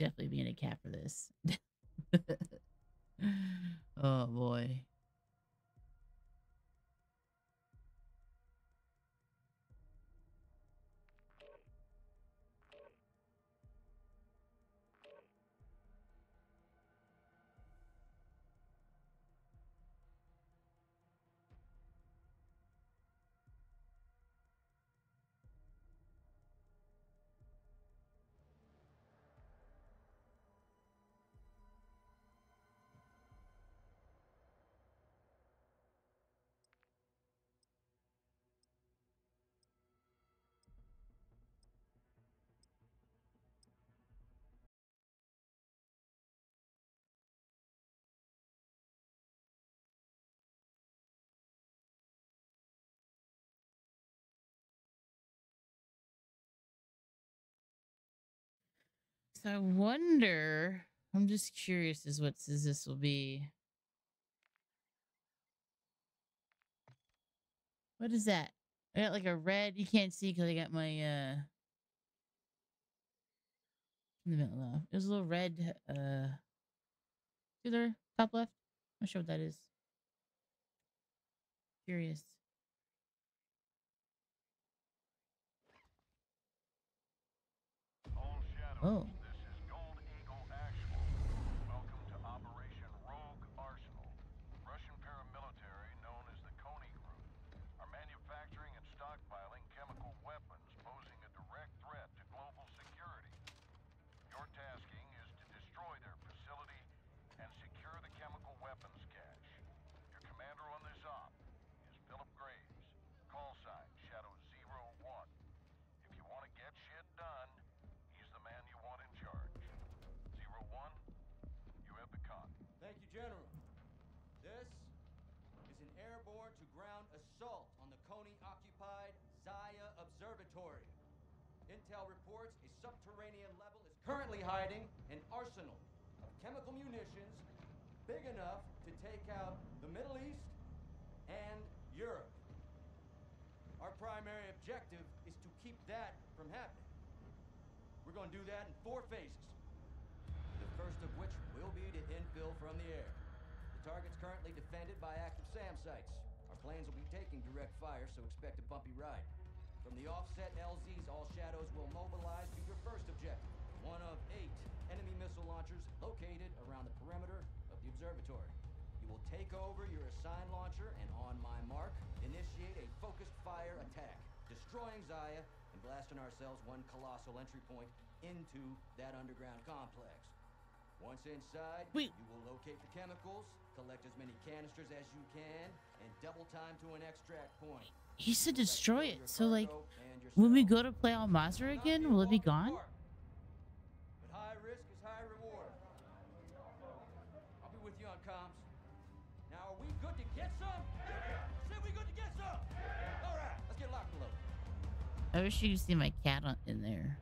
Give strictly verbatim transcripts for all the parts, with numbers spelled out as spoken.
definitely being a cat for this. Oh boy. So I wonder. I'm just curious as what this will be. What is that? I got like a red. You can't see because I got my uh in the middle left. There's a little red uh to the top left. I'm not sure what that is. Curious. Oh. Thank you, General. This is an airborne-to-ground assault on the Coney-occupied Zaya Observatory. Intel reports a subterranean level is currently hiding an arsenal of chemical munitions big enough to take out the Middle East and Europe. Our primary objective is to keep that from happening. We're going to do that in four phases. The first of which will be to infill from the air. The target's currently defended by active SAM sites. Our planes will be taking direct fire, so expect a bumpy ride. From the offset L Zs, all shadows will mobilize to your first objective, one of eight enemy missile launchers located around the perimeter of the observatory. You will take over your assigned launcher and on my mark, initiate a focused fire attack, destroying Zaya and blasting ourselves one colossal entry point into that underground complex. Once inside, Wait. you will locate the chemicals, collect as many canisters as you can, and double time to an extract point. He said destroy it. So like when we go to play Al Mazrah again, will it be gone? But high risk is high reward. I'll be with you on comms. Now are we good to get some? Say we good to get some! Alright, let's get locked and loaded. I wish you could see my cat on, in there.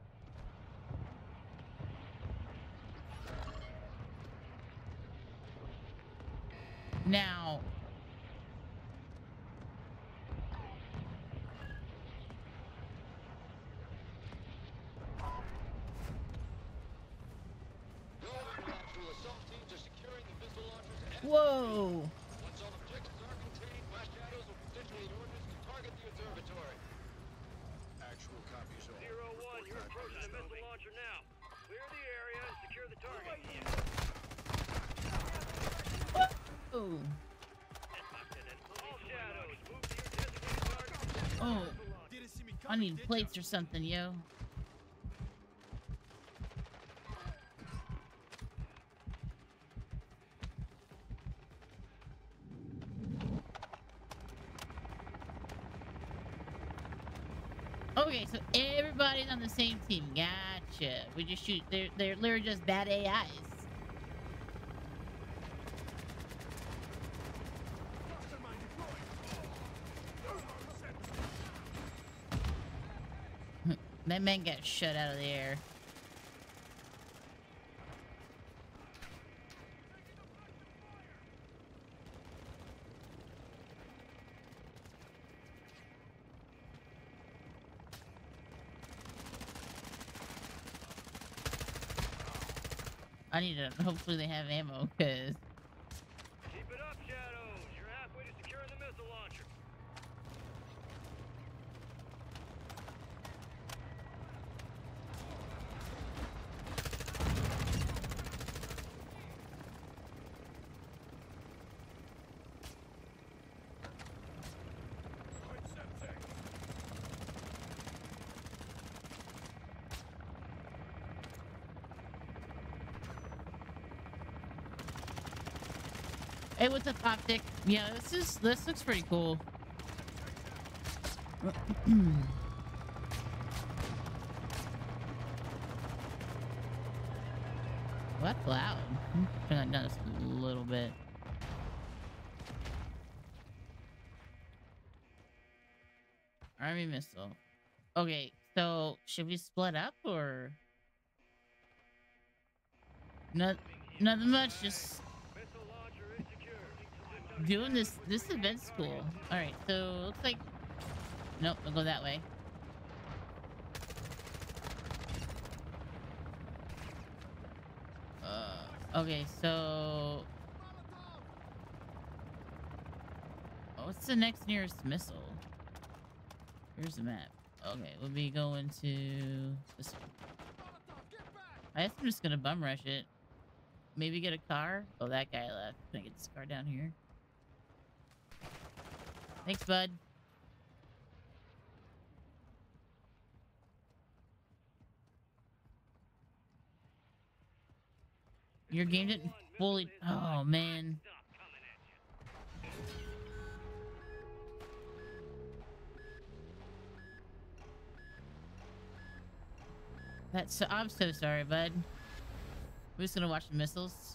Now, whoa! Once all objectives are contained, blast shadows will potentiate ordnance to target the observatory. Actual copies all. Zero one, you're approaching the missile launcher now. Clear the area and secure the target. Oh. All shadows, move to your designated target. Oh. I need plates or something, yo. Okay, so everybody's on the same team. Gotcha. We just shoot. They're they're literally just bad A Is. That man got shut out of the air. need to. Hopefully they have ammo, cause. Keep it up, Shadows. You're halfway to securing the missile launcher. Hey, what's up, Optic? Yeah, this is this looks pretty cool. Well, that's loud. Turn that down just a little bit. Army missile. Okay, so should we split up or not? Nothing much. Just Missile launcher is secure. doing this. This event's cool. All right, so looks like nope. We'll go that way. Uh, okay, so oh, what's the next nearest missile? Here's the map. Okay, we'll be going to this one. I guess I'm just gonna bum rush it. Maybe get a car. Oh, that guy left. Can I get this car down here? Thanks, bud. Your game didn't fully. Oh man. That's so, I'm so sorry, bud. We're just gonna watch the missiles.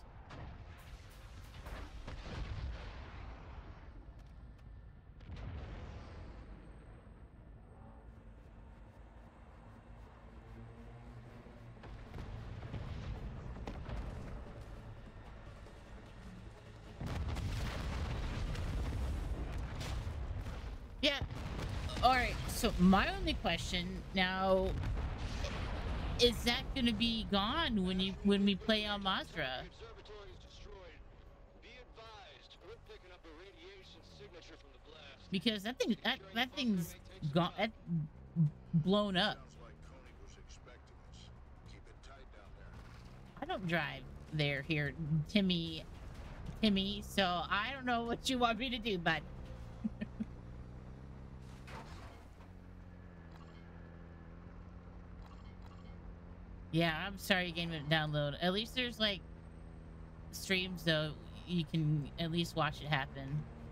Yeah. All right. So my only question now. Is that gonna be gone when you when we play on Mazra? The observatory is destroyed. Be advised, we're picking up a radiation signature from the blast. Because that thing that that thing's gone. That blown up. Sounds like Coney was expecting us. Keep it tight down there. I don't drive there here, Timmy. Timmy. So I don't know what you want me to do, bud. Yeah, I'm sorry you game didn't download. At least there's like streams though. You can at least watch it happen.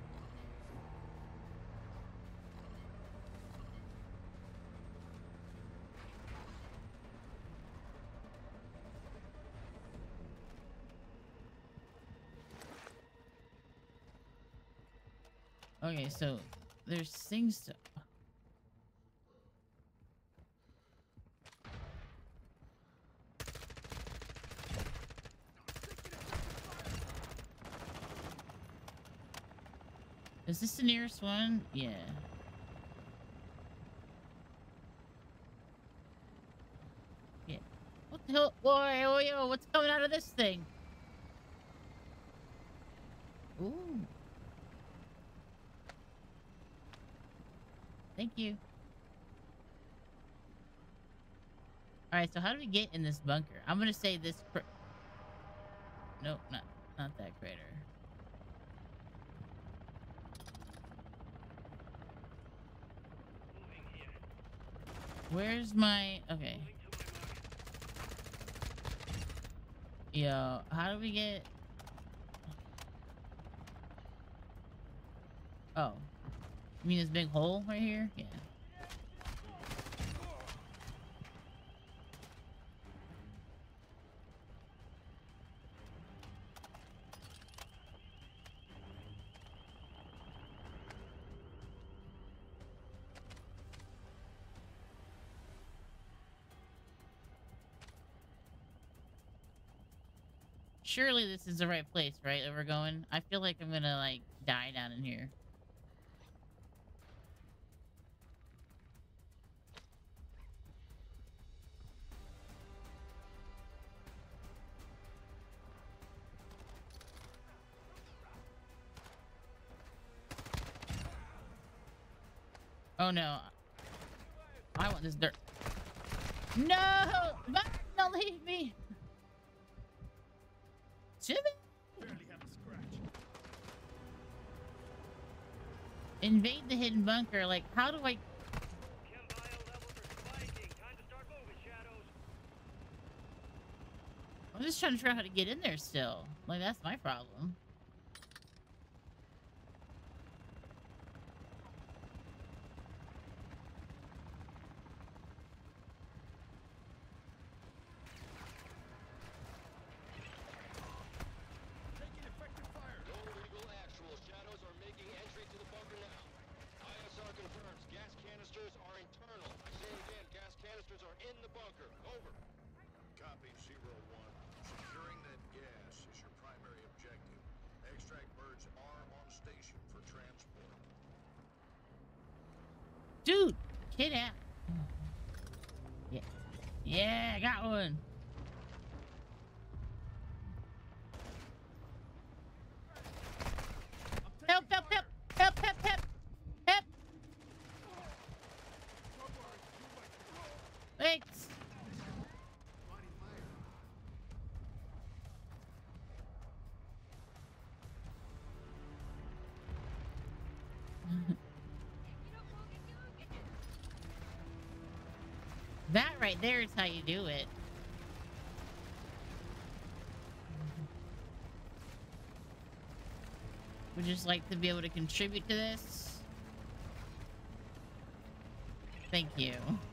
Okay, so there's things to. Is this the nearest one? Yeah. Yeah. What the hell? Boy, oh, yo, what's coming out of this thing? Ooh. Thank you. Alright, so how do we get in this bunker? I'm gonna say this cr- Nope, not, not that crater. Where's my... Okay. Yo, how do we get... Oh. You mean this big hole right here? Yeah. Surely this is the right place, right, that we're going? I feel like I'm gonna, like, die down in here. Oh no. I want this dirt. No! Don't leave me! Jimmy! Invade the hidden bunker. Like, how do I... Chem bio levels are spiking. Time to start moving, Shadows. I'm just trying to figure out how to get in there still. Like, that's my problem. Taking effective fire. No legal actual. Shadows are making entry to the bunker now. I S R confirms gas canisters are internal. I say again, gas canisters are in the bunker. Over. Copy, zero one. Securing that gas is your primary objective. Extract birds are on station for transport. Dude! Get out! Yeah. Yeah, I got one! Help, help, help! Help, help, help! Help! Thanks! That right there is how you do it. Would just like to be able to contribute to this. Thank you.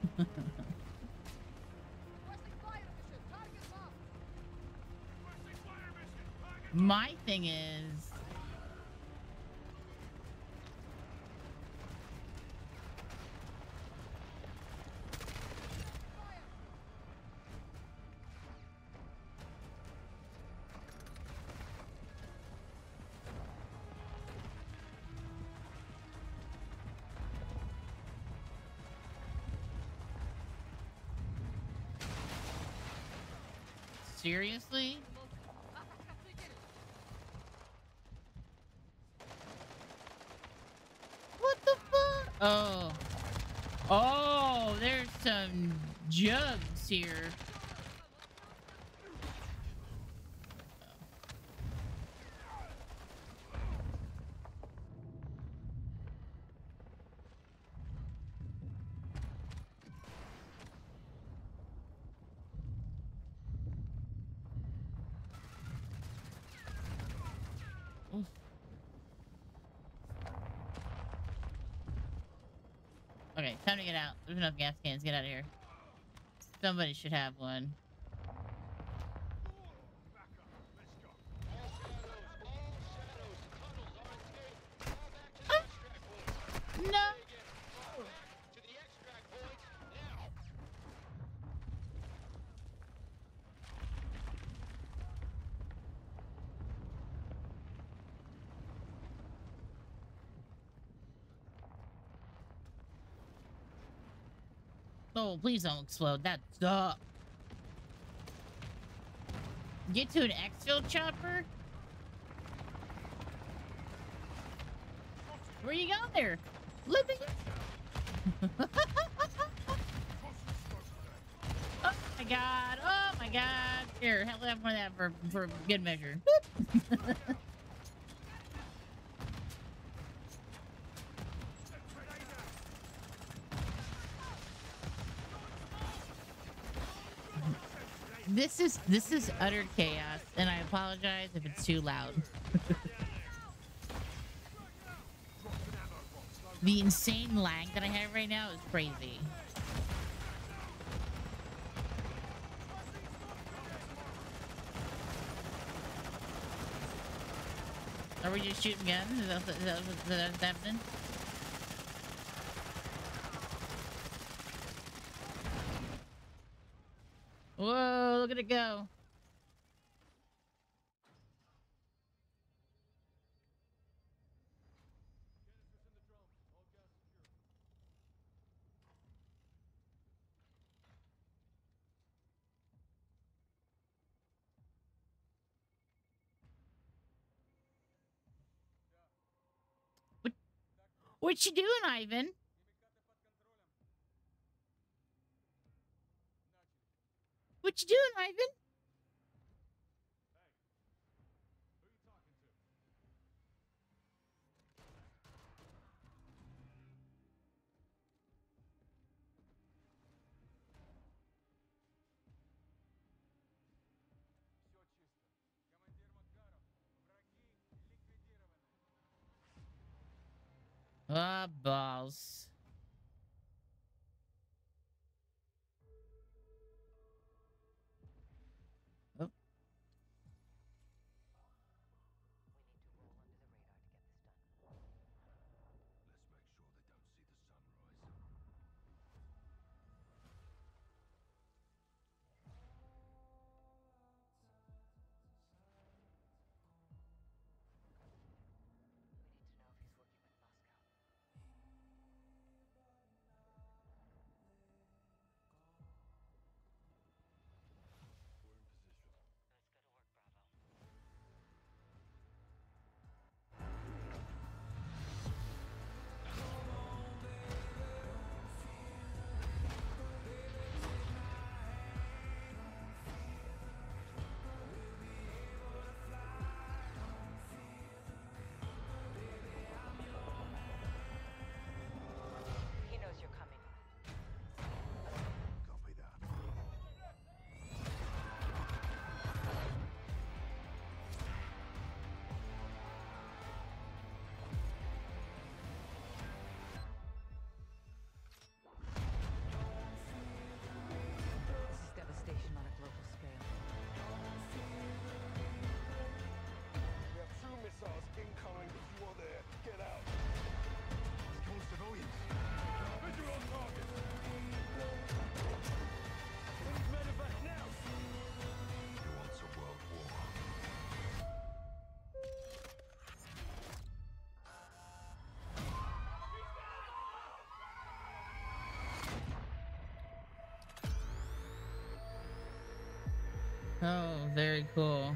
My thing is... Seriously? What the fuck? Oh. Oh, there's some jugs here. Oof. Okay, time to get out. There's enough gas cans. Get out of here. Somebody should have one. No! Oh, please don't explode. That's up. Get to an exfil chopper? Where you going there? Living. Oh my god. Oh my god. Here, have one of that for, for good measure. This is this is utter chaos, and I apologize if it's too loud. The insane lag that I have right now is crazy. Are we just shooting guns? Is that, is that, is that what's happening? Whoa, look at it go. What, what you doing, Ivan? What you doing, Ivan? Ah, balls. Oh. He knows you're coming. Copy that. This is devastation on a global scale. We have two missiles incoming. If you are there, get out. It's killing civilians. Visual on target. Please medevac now. He wants a world war. Oh, very cool.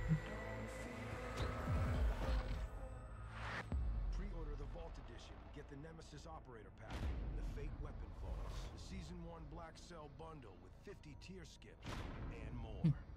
Pre-order the Vault Edition and get the Nemesis Operator Pack, the Fate Weapon Vaults, the Season one Black Cell Bundle with fifty tier skips, and more.